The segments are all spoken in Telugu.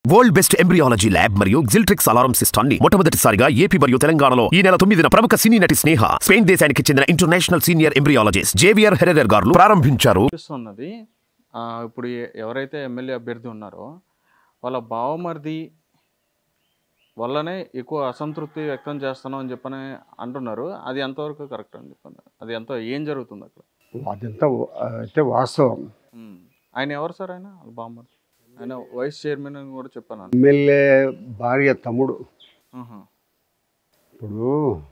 వరల్డ్ బెస్ట్ ఎంబ్రియాలజీ ల్యాబ్ మరియు జిల్ట్రిక్స్ అలారం సిస్టాన్ని మొట్టమొదటిసారిగా ఏపీ మరియు తెలంగాణలో ఈ నెల 9న ప్రముఖ సినీ నటి స్నేహ స్పెయిన్ దేశానికి చెందిన international senior embryologist Javier Herrera గారు ప్రారంభించారు. ఇప్పుడు ఎవరైతే ఎమ్మెల్యే అభ్యర్థి ఉన్నారో వాళ్ళ బావమరిది వల్లనే ఎక్కువ అసంతృప్తి వ్యక్తం చేస్తున్నాం అని చెప్పని అంటున్నారు. అది ఎంతవరకు కరెక్ట్ అని చెప్పండి, అది ఎంత ఏం జరుగుతుంది అక్కడ? అదంతా అయితే వాస్తవం. ఆయన ఎవరు సార్? ఆయన వాళ్ళ బావమరిది, ఆయన వైస్ చైర్మన్ అని కూడా చెప్పాను. ఎమ్మెల్యే భార్య తమ్ముడు. ఇప్పుడు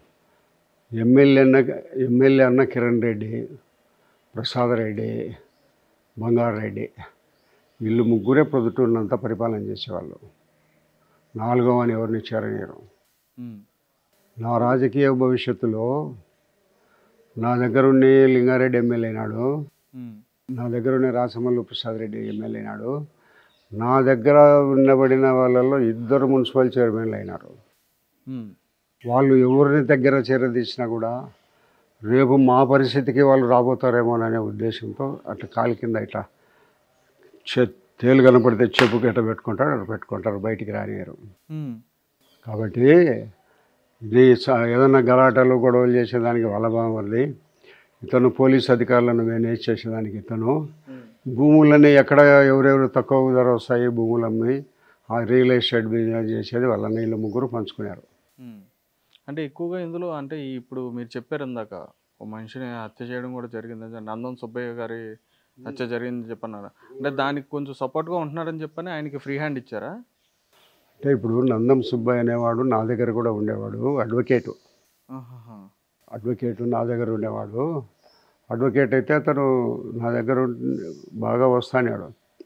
ఎమ్మెల్యే అన్న కిరణ్ రెడ్డి, ప్రసాద్ రెడ్డి, బంగారెడ్డి వీళ్ళు ముగ్గురే ప్రొద్దుటూరునంతా పరిపాలన చేసేవాళ్ళు. నాలుగవ అని ఎవరిని చేరనీయరు. నా రాజకీయ భవిష్యత్తులో నా దగ్గరుండి లింగారెడ్డి ఎమ్మెల్యే అయినాడు, నా దగ్గరుండి రాసమల్లు ప్రసాద్ రెడ్డి ఎమ్మెల్యే అయినాడు, నా దగ్గర ఉండబడిన వాళ్ళల్లో 2 మున్సిపల్ చైర్మన్లు అయినారు. వాళ్ళు ఎవరిని దగ్గర చేరదీసినా కూడా రేపు మా పరిస్థితికి వాళ్ళు రాబోతారేమోననే ఉద్దేశంతో అట్లా కాలి కింద ఇట్లా తేలు కనపడితే చెప్పుకి ఎట్లా పెట్టుకుంటారు, బయటికి రానియరు. కాబట్టి ఇది ఏదన్నా గలాటాలు గొడవలు చేసేదానికి వాళ్ళ బాగుంది, ఇతను పోలీస్ అధికారులను మేనేజ్ చేసేదానికి ఇతను, భూములన్నీ ఎక్కడ ఎవరెవరు తక్కువ ధర వస్తాయి భూములమ్మి ఆ రియల్ ఎస్టేట్ బిజినెస్ చేసేది వాళ్ళని వీళ్ళు ముగ్గురు పంచుకున్నారు. అంటే ఎక్కువగా ఇందులో అంటే ఇప్పుడు మీరు చెప్పారు ఇందాక ఒక మనిషిని హత్య చేయడం కూడా జరిగింది, నందం సుబ్బయ్య గారి హత్య జరిగిందని చెప్పన్నారు. అంటే దానికి కొంచెం సపోర్ట్గా ఉంటున్నారని చెప్పని ఆయనకి ఫ్రీ హ్యాండ్ ఇచ్చారా? అంటే ఇప్పుడు నందం సుబ్బయ్య అనేవాడు నా దగ్గర కూడా ఉండేవాడు, అడ్వకేటు నా దగ్గర ఉండేవాడు. అడ్వకేట్ అయితే అతను నా దగ్గర బాగా వస్తాడు.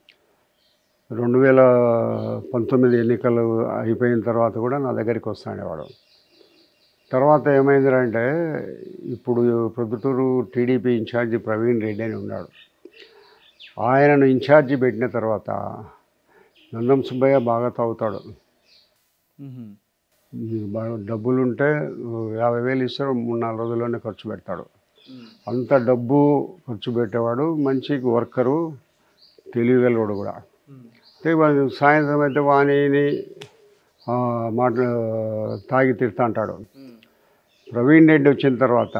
2019 ఎన్నికలు అయిపోయిన తర్వాత కూడా నా దగ్గరికి వస్తాడేవాడు. తర్వాత ఏమైందంటే ఇప్పుడు ప్రొద్దుటూరు టీడీపీ ఇన్ఛార్జి ప్రవీణ్ రెడ్డి అని ఉన్నాడు. ఆయనను ఇన్ఛార్జి పెట్టిన తర్వాత నందం సుబ్బయ్య బాగా తాగుతాడు. డబ్బులుంటే 50,000 ఇస్తాడు, 3-4 రోజుల్లోనే ఖర్చు పెడతాడు. అంత డబ్బు ఖర్చు పెట్టేవాడు, మంచి వర్కరు, తెలివిగలవాడు కూడా. సాయంత్రం అయితే వాణిని తాగి తిడతా అంటాడు. ప్రవీణ్ రెడ్డి వచ్చిన తర్వాత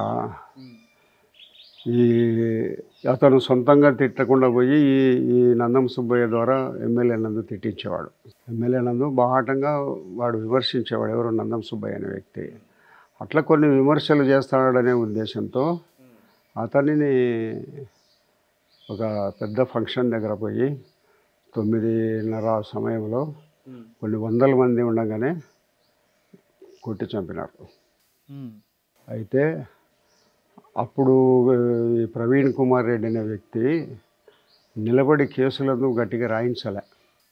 అతను సొంతంగా తిట్టకుండా పోయి ఈ నందం సుబ్బయ్య ద్వారా ఎమ్మెల్యే నందు తిట్టించేవాడు. ఎమ్మెల్యే నందు బాహాటంగా వాడు విమర్శించేవాడు, ఎవరు నందం సుబ్బయ్య అనే వ్యక్తి. అట్లా కొన్ని విమర్శలు చేస్తాడనే ఉద్దేశంతో అతనిని ఒక పెద్ద ఫంక్షన్ దగ్గర పోయి 9:30 సమయంలో కొన్ని 100 మంది ఉండగానే కొట్టి చంపినారు. అయితే అప్పుడు ఈ ప్రవీణ్ కుమార్ రెడ్డి అనే వ్యక్తి నిలబడి కేసులను గట్టిగా రాయించలే.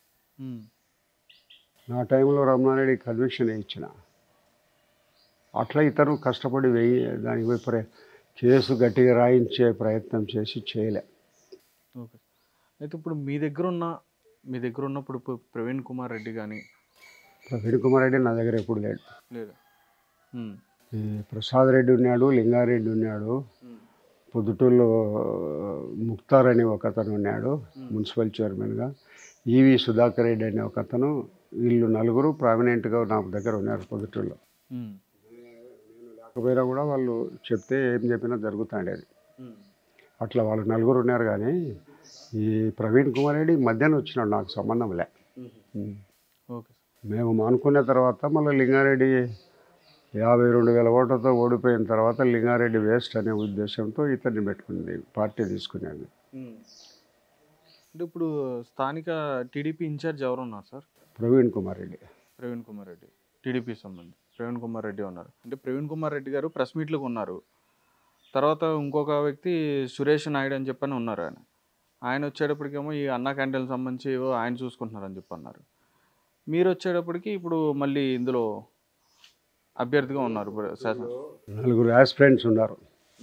నా టైంలో రమణారెడ్డి కన్విక్షన్ ఇచ్చిన. అట్లా ఇతరు కష్టపడి దానికి కేసు గట్టిగా రాయించే ప్రయత్నం చేయలే. ఓకే. అయితే ఇప్పుడు మీ దగ్గర ఉన్నప్పుడు ప్రవీణ్ కుమార్ రెడ్డి నా దగ్గర ఎప్పుడు లేడు. ఈ ప్రసాద్ రెడ్డి ఉన్నాడు, లింగారెడ్డి ఉన్నాడు, పొద్దుటూరులో ముక్తార్ అని ఒక అతను ఉన్నాడు మున్సిపల్ చైర్మన్గా, ఈవి సుధాకర్ రెడ్డి అనే ఒక అతను, వీళ్ళు 4 ప్రామినెంట్గా నా దగ్గర ఉన్నారు పొద్దుటూరులో. లేకపోయినా కూడా వాళ్ళు చెప్తే ఏం చెప్పినా జరుగుతుండేది. అట్లా వాళ్ళు 4 ఉన్నారు. కానీ ఈ ప్రవీణ్ కుమార్ రెడ్డి మధ్యాహ్నం వచ్చినాడు, నాకు సంబంధం లే. మేము మానుకున్న తర్వాత మళ్ళీ లింగారెడ్డి 52,000 ఓట్లతో ఓడిపోయిన తర్వాత లింగారెడ్డి వేస్ట్ అనే ఉద్దేశంతో ఇతన్ని పెట్టుకుంది, పార్టీ తీసుకునేది. అంటే ఇప్పుడు స్థానిక టీడీపీ ఇన్ఛార్జ్ ఎవరు ఉన్నారు సార్? ప్రవీణ్ కుమార్ రెడ్డి టీడీపీ సంబంధించి ప్రవీణ్ కుమార్ రెడ్డి ఉన్నారు. అంటే ప్రవీణ్ కుమార్ రెడ్డి గారు ప్రెస్ మీట్లకు ఉన్నారు. తర్వాత ఇంకొక వ్యక్తి సురేష్ నాయుడు అని చెప్పని ఉన్నారు. ఆయన వచ్చేటప్పటికేమో ఈ అన్నా క్యాంటీన్ సంబంధించి ఆయన చూసుకుంటున్నారని చెప్పన్నారు. మీరు వచ్చేటప్పటికి ఇప్పుడు మళ్ళీ ఇందులో అభ్యర్థిగా ఉన్నారు. 4 యాస్పిరెంట్స్ ఉన్నారు.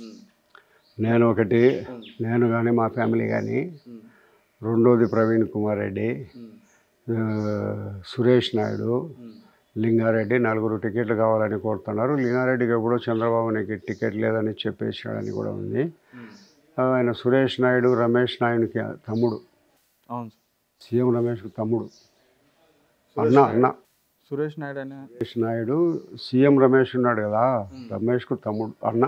నేను కానీ మా ఫ్యామిలీ కానీ, రెండోది ప్రవీణ్ కుమార్ రెడ్డి, సురేష్ నాయుడు, లింగారెడ్డి 4 టికెట్లు కావాలని కోరుతున్నారు. లింగారెడ్డికి ఎప్పుడో చంద్రబాబునికి టికెట్ లేదని చెప్పేసాడని కూడా ఉంది. ఆయన సురేష్ నాయుడు రమేష్ నాయుడికి తమ్ముడు. అవును, సీఎం రమేష్కి తమ్ముడు. అన్న సురేష్ నాయుడు అనే సురేష్ నాయుడు సీఎం రమేష్ ఉన్నాడు కదా, రమేష్కు తమ్ముడు అన్న.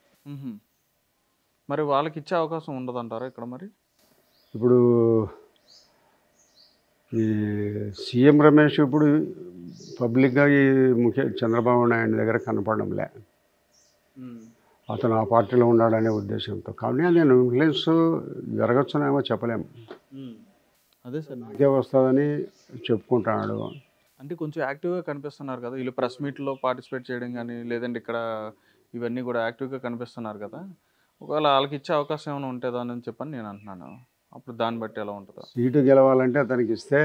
మరి వాళ్ళకి ఇచ్చే అవకాశం ఉండదంటారా ఇక్కడ? మరి ఇప్పుడు ఈ సీఎం రమేష్ ఇప్పుడు పబ్లిక్గా ఈ చంద్రబాబు నాయుడు దగ్గర కనపడంలే, అతను ఆ పార్టీలో ఉన్నాడనే ఉద్దేశంతో. కానీ నేను ఇన్ఫ్లుయెన్స్ జరగచ్చునేమో చెప్పలేము. అదే సార్, ఇదే వస్తుందని చెప్పుకుంటున్నాడు. అంటే కొంచెం యాక్టివ్గా కనిపిస్తున్నారు కదా వీళ్ళు, ప్రెస్ మీట్లో పార్టిసిపేట్ చేయడం కానీ లేదంటే ఇక్కడ ఇవన్నీ కూడా యాక్టివ్గా కనిపిస్తున్నారు కదా. ఒకవేళ వాళ్ళకి ఇచ్చే అవకాశం ఏమైనా ఉంటుందా అని చెప్పని నేను అంటున్నాను. అప్పుడు దాన్ని బట్టి ఎలా ఉంటుందో. సీటు గెలవాలంటే అతనికి ఇస్తే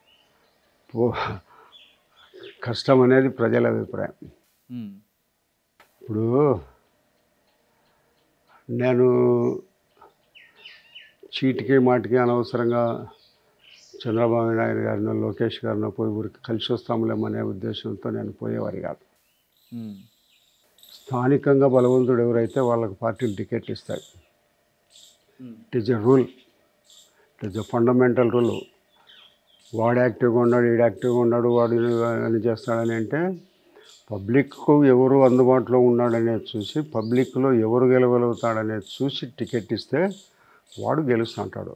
కష్టం అనేది ప్రజల అభిప్రాయం. ఇప్పుడు నేను చీటికి మాటికి అనవసరంగా చంద్రబాబు నాయుడు గారినో లోకేష్ గారినో పోయి ఊరికి కలిసి వస్తాములేమనే ఉద్దేశంతో నేను పోయేవారి కాదు. స్థానికంగా బలవంతుడు ఎవరైతే వాళ్ళకు పార్టీలు టికెట్లు ఇస్తాయి. It is a rule, it is a fundamental rule. వాడు యాక్టివ్గా ఉన్నాడు, ఈడు యాక్టివ్గా ఉన్నాడు, వాడు అని చేస్తాడని అంటే పబ్లిక్కు ఎవరు అందుబాటులో ఉన్నాడనేది చూసి, పబ్లిక్లో ఎవరు గెలవగలుగుతాడనేది చూసి టికెట్ ఇస్తే వాడు గెలుస్తుంటాడు.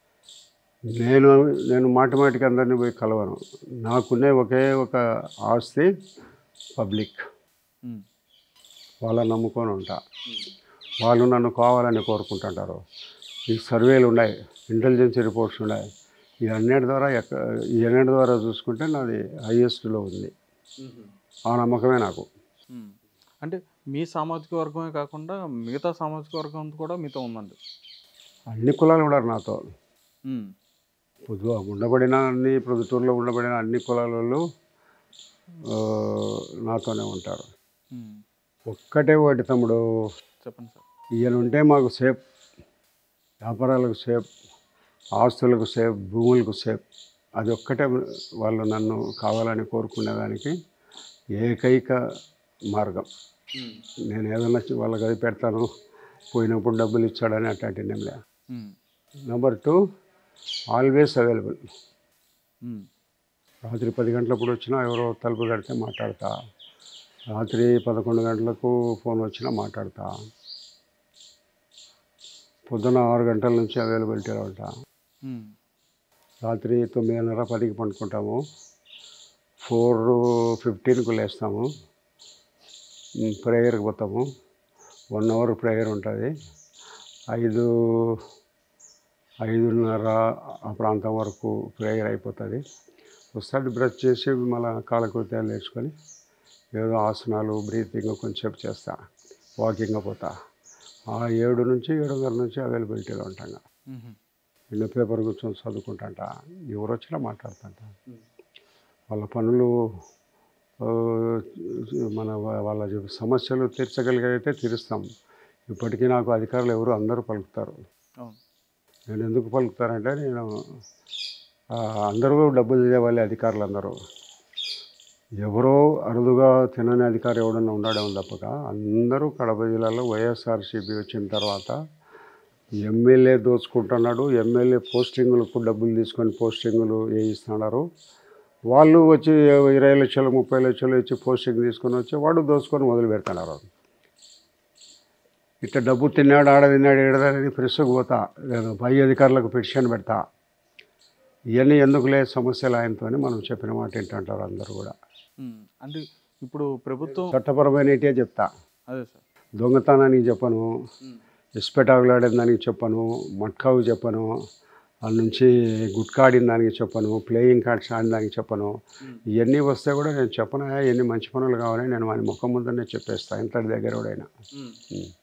నేను మాటికి అందరినీ పోయి కలవను. నాకునే ఒకే ఒక ఆస్తి పబ్లిక్. వాళ్ళని నమ్ముకొని ఉంటా. వాళ్ళు నన్ను కావాలని కోరుకుంటుంటారు. ఈ సర్వేలు ఉన్నాయి, ఇంటెలిజెన్స్ రిపోర్ట్స్ ఉన్నాయి. ఈ అన్నిటి ద్వారా చూసుకుంటే నాది హైయెస్ట్లో ఉంది. ఆ నమ్మకమే నాకు. అంటే మీ సామాజిక వర్గమే కాకుండా మిగతా సామాజిక వర్గం కూడా మీతో ఉందండి? అన్ని కులాలు ఉన్నారు నాతో. ఉండబడిన ప్రొద్దుటూరులో ఉండబడిన అన్ని కులాల వాళ్ళు నాతోనే ఉంటారు. ఒక్కటే ఒకటి తమ్ముడు, చెప్పండి సార్. ఈయన ఉంటే మాకు సేఫ్, వ్యాపారాలకు సేఫ్, ఆస్తులకు సేఫ్, భూములకు సేఫ్. అది ఒక్కటే వాళ్ళు నన్ను కావాలని కోరుకునేదానికి ఏకైక మార్గం. నేను ఏదన్నా వాళ్ళకి అది పెడతాను, పోయినప్పుడు డబ్బులు ఇచ్చాడని అట్లాంటి నేమ్లే. Number 2, always available. రాత్రి 10 గంటలప్పుడు వచ్చినా ఎవరో తలుపు కడితే మాట్లాడతా, రాత్రి 11 గంటలకు ఫోన్ వచ్చినా మాట్లాడతా, పొద్దున 6 గంటల నుంచి అవైలబిలిటీలో ఉంటా. రాత్రి 9:30, 10కి పండుకుంటాము, 4:15కు లేస్తాము, ప్రేయర్కి పోతాము. 1 అవర్ ప్రేయర్ ఉంటుంది. 5:30 ఆ ప్రాంతం వరకు ప్రేయర్ అయిపోతుంది. వస్తాడు, బ్రష్ చేసి మళ్ళీ కాలకృత్యాలు నేర్చుకొని ఏదో ఆసనాలు, బ్రీతింగ్ కొంచెంసేపు చేస్తా, వాకింగ్ పోతా. ఆ 7 నుంచి 7:30 నుంచి అవైలబిలిటీలో ఉంటాను. ఎన్నో పేపర్ కూర్చొని చదువుకుంటాంట, ఎవరు వచ్చినా మాట్లాడుతుంట. వాళ్ళ పనులు వాళ్ళ సమస్యలు తీర్చగలిగితే తీరుస్తాం. ఇప్పటికీ నాకు అధికారులు ఎవరు అందరూ పలుకుతారు. నేను ఎందుకు పలుకుతారంటే, నేను అందరూ డబ్బులు తినేవాళ్ళే అధికారులు అందరూ. ఎవరో అరుదుగా తినని అధికారి ఎవడన్నా ఉన్నాడేమో తప్పక అందరూ కడప జిల్లాలో వైఎస్ఆర్సీపీ వచ్చిన తర్వాత ఎమ్మెల్యే దోచుకుంటున్నాడు, ఎమ్మెల్యే పోస్టింగులకు డబ్బులు తీసుకొని పోస్టింగులు వేయిస్తున్నారు. వాళ్ళు వచ్చి 20 లక్షలు 30 లక్షలు ఇచ్చి పోస్టింగ్ తీసుకొని వచ్చి వాడు దోచుకొని మొదలు పెడుతున్నారు. ఇట్లా డబ్బు తిన్నాడు, ఆడ తిన్నాడు, ఏడదని ప్రెస్కు పోతా, నేను పై అధికారులకు పిటిషన్ పెడతా. ఇవన్నీ ఎందుకులే సమస్యలు ఆయనతో మనం చెప్పిన మాట ఏంటంటారు అందరూ కూడా. అంటే ఇప్పుడు ప్రభుత్వం చట్టపరమైనటే చెప్తా. అదే సార్, దొంగతనానికి చెప్పను, ఇసుపెటాకులాడిన దానికి చెప్పను, మట్కావు చెప్పను, వాళ్ళ నుంచి గుట్కా ఆడిన దానికి చెప్పను, ప్లేయింగ్ కార్డ్స్ ఆడిన దానికి చెప్పను. ఇవన్నీ వస్తే కూడా నేను చెప్పను. ఇవన్నీ మంచి పనులు కావాలని నేను వాని ముఖం ముందరనే చెప్పేస్తాను, ఇంతటి దగ్గర కూడా అయినా.